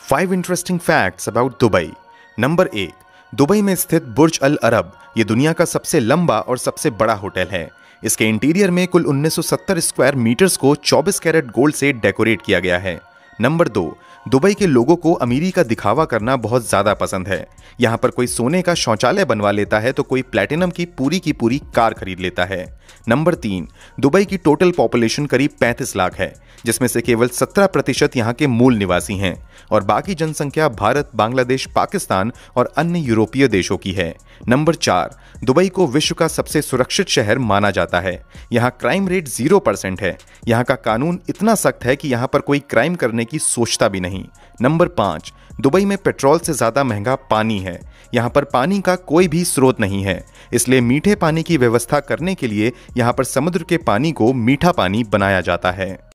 5 interesting facts about Dubai. Number 1, Dubai में स्थित बुर्ज अल अरब ये दुनिया का सबसे लंबा और सबसे बड़ा होटल है। इसके इंटीरियर में कुल 1970 स्क्वायर मीटर्स को 24 कैरेट गोल्ड से डेकोरेट किया गया है। नंबर 2, दुबई के लोगों को अमीरी का दिखावा करना बहुत ज्यादा पसंद है। यहाँ पर कोई सोने का शौचालय बनवा लेता है तो कोई प्लैटिनम की पूरी कार खरीद लेता है। नंबर 3, दुबई की टोटल पॉपुलेशन करीब 35 लाख है, जिसमें से केवल 17% यहाँ के मूल निवासी हैं और बाकी जनसंख्या भारत, बांग्लादेश, पाकिस्तान और अन्य यूरोपीय देशों की है। नंबर 4, दुबई को विश्व का सबसे सुरक्षित शहर माना जाता है। यहाँ क्राइम रेट 0% है। यहाँ का कानून इतना सख्त है कि यहाँ पर कोई क्राइम करने की सोचता भी नहीं। नंबर 5, दुबई में पेट्रोल से ज्यादा महंगा पानी है। यहाँ पर पानी का कोई भी स्रोत नहीं है, इसलिए मीठे पानी की व्यवस्था करने के लिए यहाँ पर समुद्र के पानी को मीठा पानी बनाया जाता है।